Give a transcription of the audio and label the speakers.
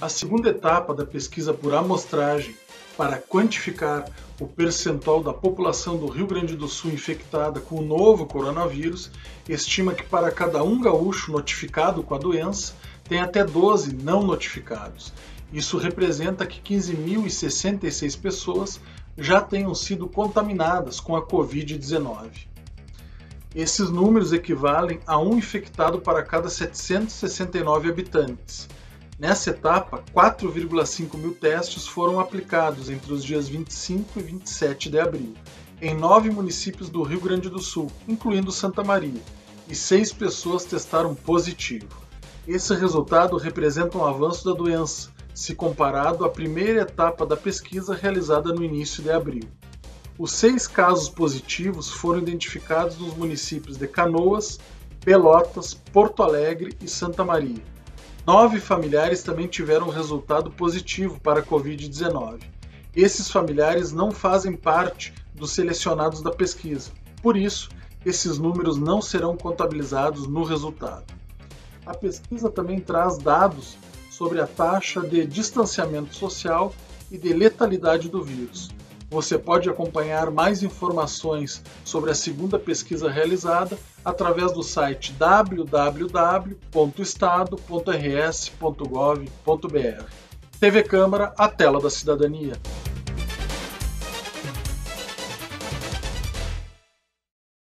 Speaker 1: A segunda etapa da pesquisa por amostragem para quantificar o percentual da população do Rio Grande do Sul infectada com o novo coronavírus estima que para cada um gaúcho notificado com a doença, tem até 12 não notificados. Isso representa que 15.066 pessoas já tenham sido contaminadas com a Covid-19. Esses números equivalem a um infectado para cada 769 habitantes. Nessa etapa, 4,5 mil testes foram aplicados entre os dias 25 e 27 de abril, em 9 municípios do Rio Grande do Sul, incluindo Santa Maria, e 6 pessoas testaram positivo. Esse resultado representa um avanço da doença, se comparado à primeira etapa da pesquisa realizada no início de abril. Os 6 casos positivos foram identificados nos municípios de Canoas, Pelotas, Porto Alegre e Santa Maria. 9 familiares também tiveram resultado positivo para a Covid-19. Esses familiares não fazem parte dos selecionados da pesquisa, por isso, esses números não serão contabilizados no resultado. A pesquisa também traz dados sobre a taxa de distanciamento social e de letalidade do vírus. Você pode acompanhar mais informações sobre a segunda pesquisa realizada através do site www.estado.rs.gov.br. TV Câmara, a tela da cidadania.